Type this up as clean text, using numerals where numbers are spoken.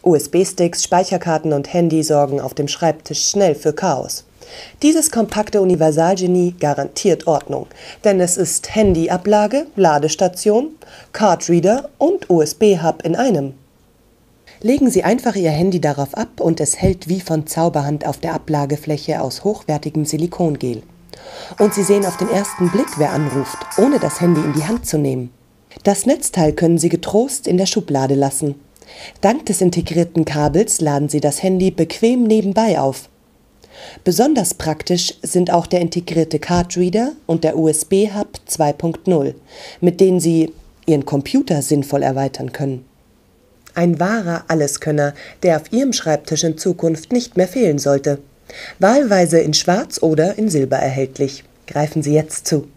USB-Sticks, Speicherkarten und Handy sorgen auf dem Schreibtisch schnell für Chaos. Dieses kompakte Universalgenie garantiert Ordnung, denn es ist Handyablage, Ladestation, Cardreader und USB-Hub in einem. Legen Sie einfach Ihr Handy darauf ab und es hält wie von Zauberhand auf der Ablagefläche aus hochwertigem Silikongel. Und Sie sehen auf den ersten Blick, wer anruft, ohne das Handy in die Hand zu nehmen. Das Netzteil können Sie getrost in der Schublade lassen. Dank des integrierten Kabels laden Sie das Handy bequem nebenbei auf. Besonders praktisch sind auch der integrierte Cardreader und der USB-Hub 2.0, mit denen Sie Ihren Computer sinnvoll erweitern können. Ein wahrer Alleskönner, der auf Ihrem Schreibtisch in Zukunft nicht mehr fehlen sollte. Wahlweise in Schwarz oder in Silber erhältlich. Greifen Sie jetzt zu.